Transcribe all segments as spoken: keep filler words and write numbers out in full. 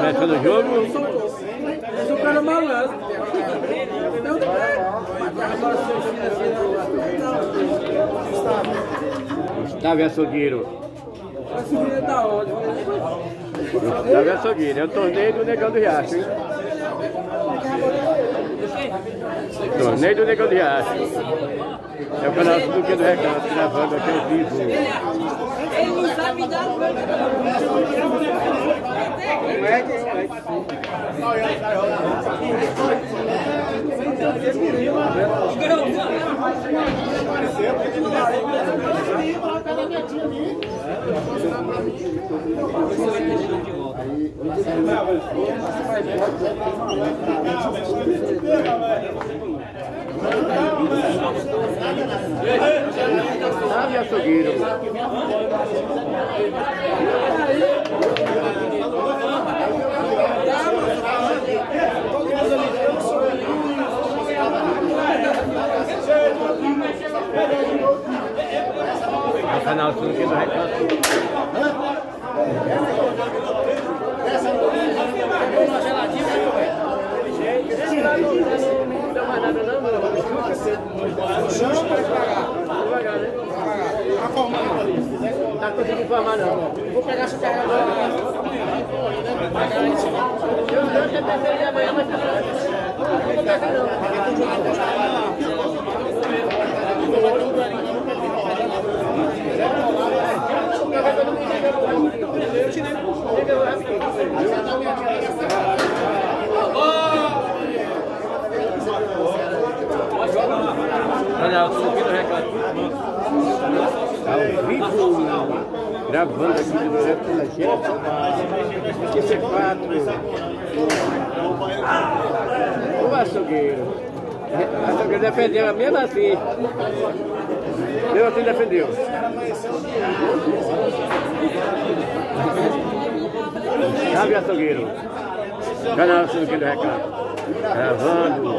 Começando o jogo. Eu sou o cara malandro. Eu Gustavo Açougueiro. Açougueiro da onde? Gustavo Açougueiro. É o torneio do Negão do Riacho, hein? Torneio do Negão do Riacho. É o canal do que do Recanto, gravando aqui ao vivo. Ele não sabe dar o Sabe, açougueiro. É o canal do que do Recanto. Não tá conseguindo formar não. Vou pegar essa carregadora. Eu não sei se ele amanhã, mas tá pronto. Não vou pegar não. Olha, o som aqui do Recanto. Ao vivo, gravando aqui do Recanto da Geração Q C quatro. O açougueiro. O açougueiro defendeu, mesmo assim. Mesmo assim defendeu. Sabe, açougueiro? Canal aqui do Recanto. Gravando.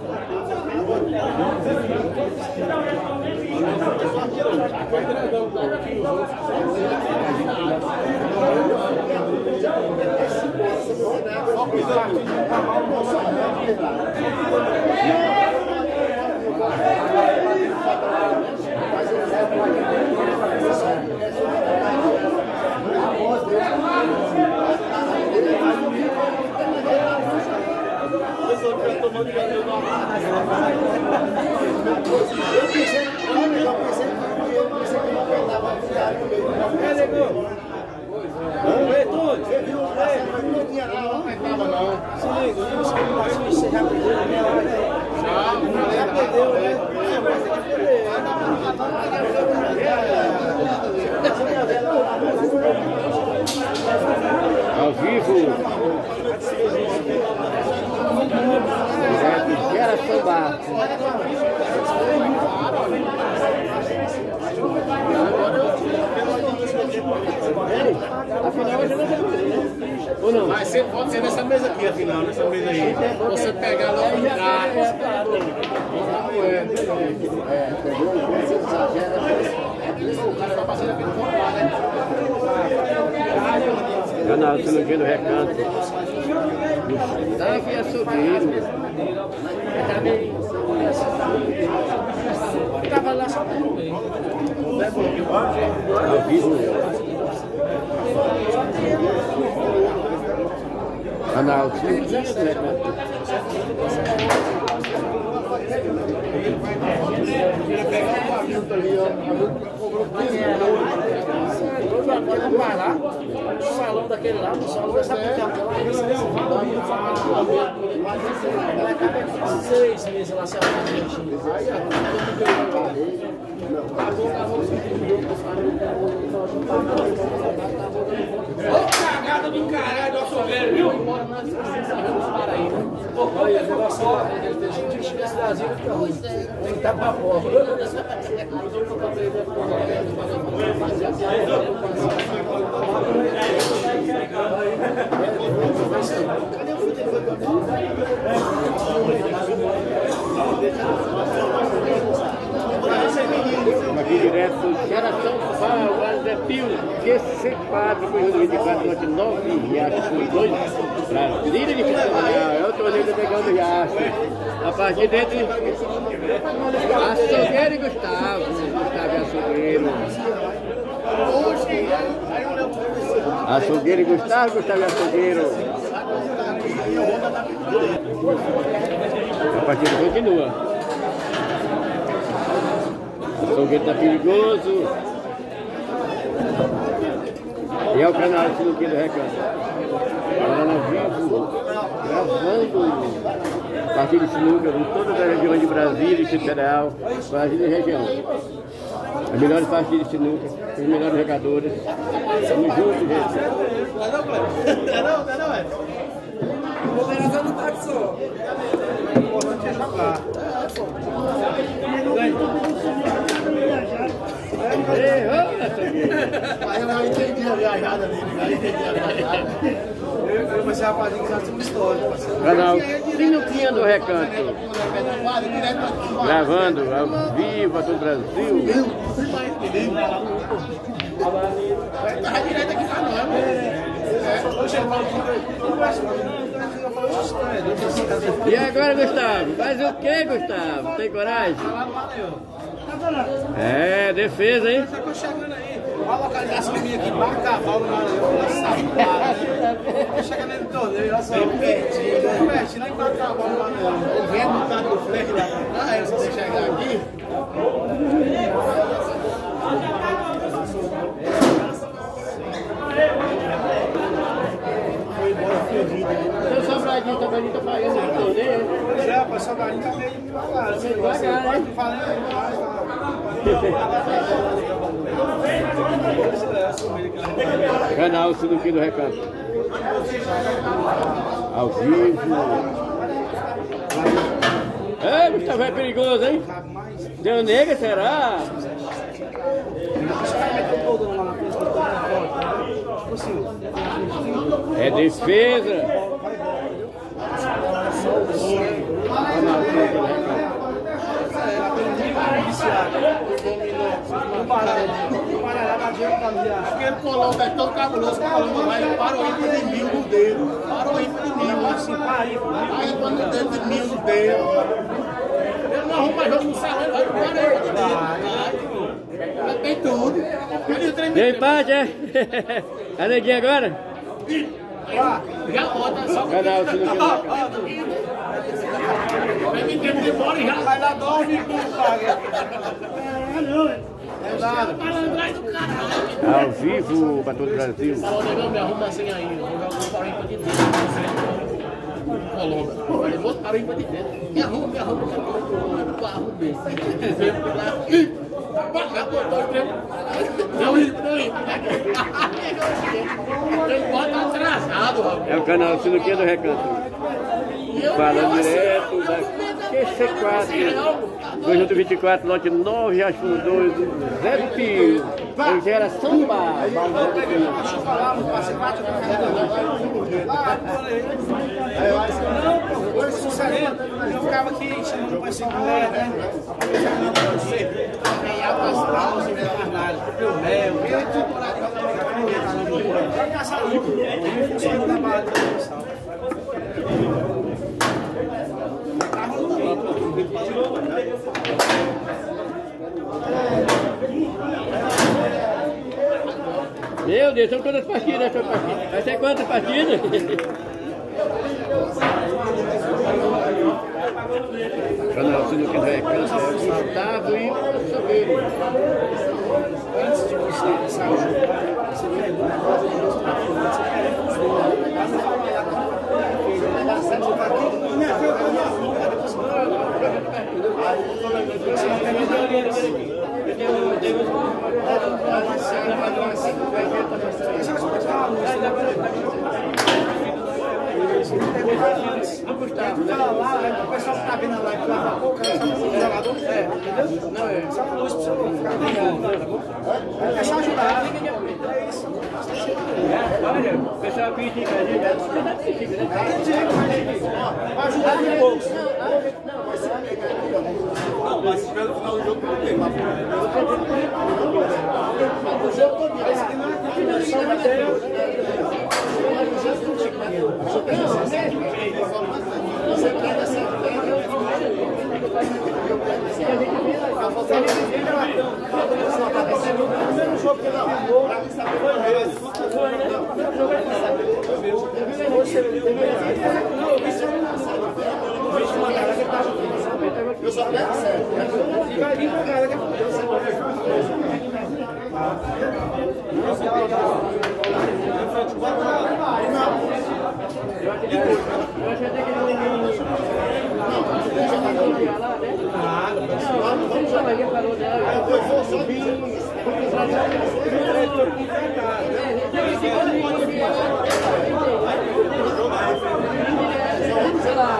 Ao vivo, Geração Bar. Afinal, hoje não tem ou não? Mas você pode ser nessa mesa aqui, afinal, nessa mesa aí. Você pegar logo o carro. É, pegou o cara vai passar aqui no comprar, né? Canal do Açougueiro do Recanto. Gustavo Açougueiro. Tava lá só Ao vivo. Canal do Açougueiro do Recanto. Vamos parar no salão daquele lá, no salão dessa puta. Seis meses lá se arrumando. Ô cagada do caralho do açougueiro, viu? Olha, o negócio lá, ele fez gente que esse Brasil fica ruim. Tem que estar pra fora. Cadê o futebol? Aqui direto, Geração Bar, Pio Q C quatro, conjunto vinte e quatro, lote nove, Riacho dois, Brasília de Federal, é o torneio do Negão do Riacho. A partir dentro, Açougueiro e Gustavo, Gustavo e Açougueiro. Açougueiro e Gustavo, Gustavo e Açougueiro. A partida continua. Açougueiro tá perigoso. E é o canal Sinuquinha do Recanto. Agora ao vivo, gravando partida de sinuca em todas as regiões de Brasília e Federal, Brasília e região. As melhores partidas de sinuca, os melhores jogadores. Estamos juntos, gente. Não, não, não, não, não, é. O governador não tá só. O importante é jogar. Aí eu não entendi a viajada dele, eu entendi a viajada. Eu comecei a fazer que já tinha uma história. Canal Sinuquinha do Recanto. Gravando ao vivo a todo o Brasil. Tava direto aqui pra nós, E agora, Gustavo? Faz o que, Gustavo? Tem coragem? É, defesa, hein? eu tô chegando aí. Olha a localização minha aqui, Barcaval, no Maranhão, tô chegando aí no torneio, olha só. Pertinho, pertinho, lá em Barcaval, no Maranhão. Ele vem no canto do fleck lá. Ah, é, se você chegar aqui. Foi embora fugido. Seu Sobradinho também não tá pagando no torneio? Pois é, rapaz, o Sobradinho tá meio devagar. Você gosta de falar demais, tá? Canal Sinuquinha do Recanto. Ao vivo. É, Gustavo, é perigoso, hein? Deu nega, será? É defesa. Canal Sinuquinha do Recanto. Aquele Colombo é tão cabuloso que o Colombo vai para o ímpar de mil no dedo. Para o ímpar de mil, assim, para aí. Aí para o dedo de mil no dedo. Ele não arruma jogo no salão, ele vai para o ímpar de dedo. Tem tudo. Deu empate, é? A neguinha agora? Já bota só. Canal Sinuquinha do Recanto. Vai me tempo de bola e já vai lá dorme e paga. É nada. Ao vivo para todo o Brasil. Falou, negão, me arruma assim aí. Eu vou jogar para o ímpar de dedo. Colombo. Ele botou para o ímpar de dedo. Me arruma, me arruma, me arruma. Arrumei. Já botou o tempo. Não, ímpar, não, ímpar. Ele bota atrasado, rapaz. É o canal Sinuquinha do Recanto. Falando direto da Q C quatro, conjunto vinte e quatro, lote nove, Riacho dois, Zé do Pio, em geração Bar. Eu ficava aqui chamando para esse mulher, né? Chamando para você. Tem altas pausas, não faz nada. Meu mel, eu tô por aí. Vai caçar muito. Eu sou da barra de produção. Meu Deus, são quantas partidas essa partida? Vai ser quantas partidas? Canal Sinuquinha do Recanto, Gustavo e Açougueiro. Antes de você começar o jogo, você vai Gustavo. Fala lá, o pessoal que tá vendo a live lá, tá pouco, jogador? É, entendeu? Não, é. Só uma luz pra você não ficar. Deixa eu ajudar. É isso. Olha, o pessoal critica a gente, você dá critica, né? Vai ajudar de pouco. Não, mas espera o final do jogo pra ver. O jogo todo dia. Esse aqui não é só uma ideia. Você quer essa ideia? O jogo que ela jogou foi mesmo. Foi, né? Eu só pego certo. Vai vir pra cara que Vamos chamar aqui para o dela. Sei lá.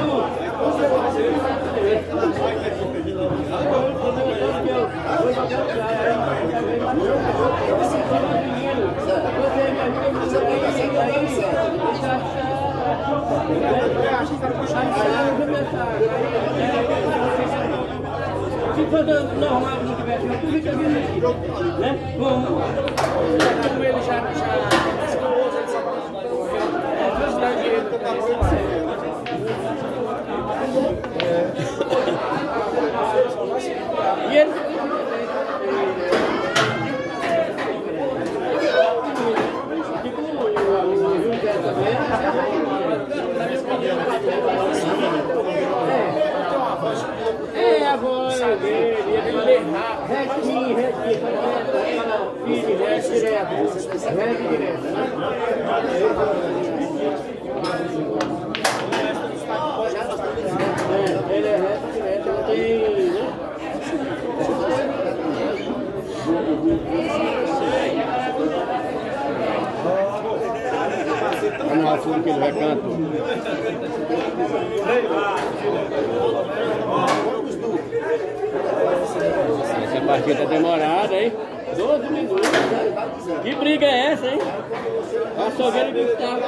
Se fosse normal, não tivesse, eu podia vir aqui, né? Como ele já e ele é a voz dele, ele errar, retinho, retinho, filho, direto, direto, reto direto. É, ele é reto direto, não tem, né? Vamos lá, tudo que ele vai canto. Essa partida tá demorada, hein? doze minutos. Que briga é essa, hein? Açougueiro e Gustavo.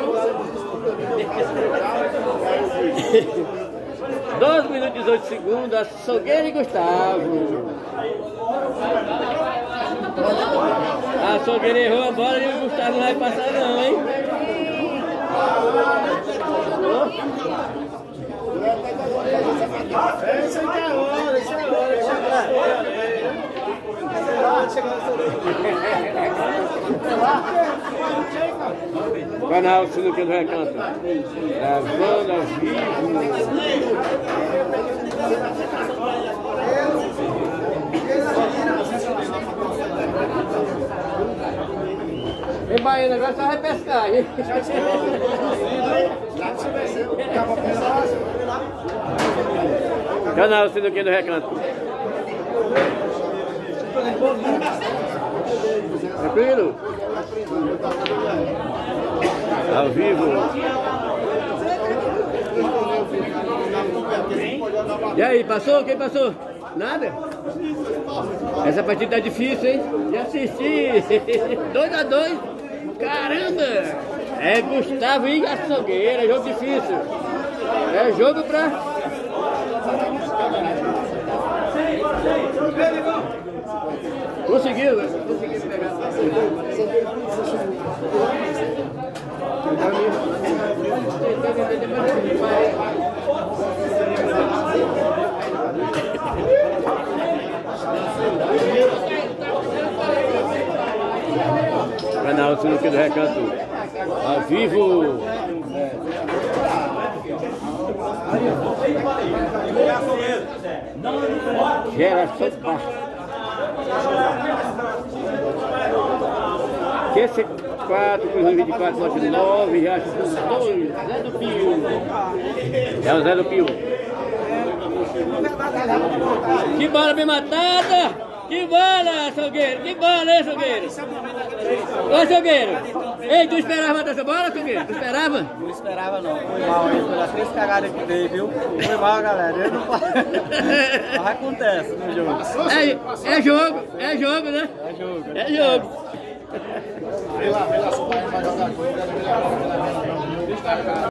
doze minutos e dezoito segundos, Açougueiro e Gustavo. A Açougueiro errou a bola e o Gustavo não vai passar não, hein? Esse aqui é hora, esse é hora, esse é hora. Canal Sinuca do Recanto. Gravando ao vivo. Em Bahia, agora só vai pescar, hein? Canal Sinuca do Recanto. Tranquilo? Ao vivo. E aí, passou? Quem passou? Nada? Essa partida tá difícil, hein? Já assisti. dois a dois. Caramba! É Gustavo e Açougueira, jogo difícil. É jogo pra... Conseguiu, conseguiu pegar. Canal Sinuca do Recanto, ao vivo. Geração Parque. Q C quatro, Cruz vinte e quatro, lote nove, Riacho dois, Zé do Pio. É o Zé do Pio. Que bola bem matada! Que bola, Salgueiro! Que bola, hein, Salgueiro? Ô, Salgueiro! Ei, tu esperava dessa bola, Salgueiro? Tu esperava? Não esperava não, foi mal aí, foi as três cagadas que dei, viu? Foi mal, galera. Eu não... Mas acontece no jogo. É, é jogo, é jogo, né? É jogo. É jogo. Vê lá, vê lá, só vai jogar.